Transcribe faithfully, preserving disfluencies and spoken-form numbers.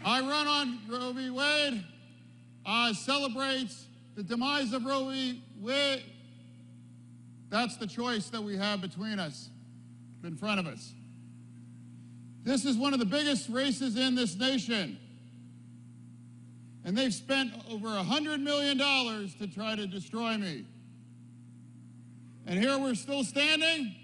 I run on Roe v. Wade, uh, celebrates the demise of Roe v. Wade. That's the choice that we have between us, in front of us. This is one of the biggest races in this nation. And they've spent over one hundred million dollars to try to destroy me. And here we're still standing.